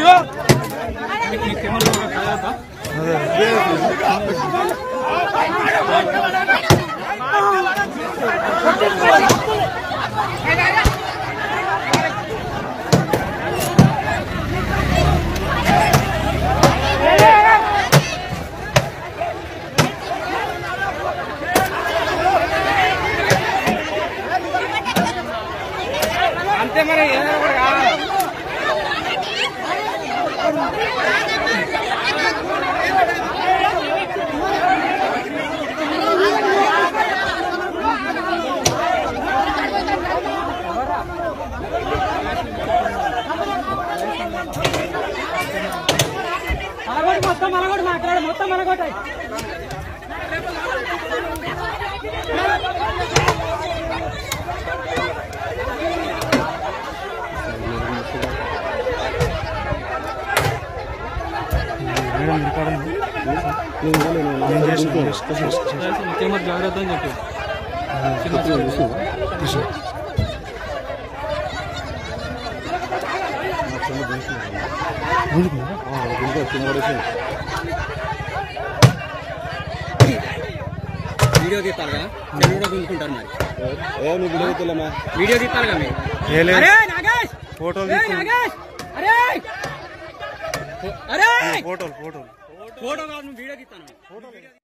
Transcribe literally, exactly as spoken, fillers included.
అంతే మరి ఏదైనా కూడా కావాలి. మొత్తం మనగొట్టు మాట్లాడు మొత్తం మనగొట్టాయి. జాగ్రత్త అని చెప్పి వీడియో తీస్తారు కదా కూడా గుంజుకుంటారు మరి. వీడియో తీస్తారు కదా మీరు. ఫోటో ఫోటో ఫోటో ఫోటో కాదు, వీడియో తీస్తాను.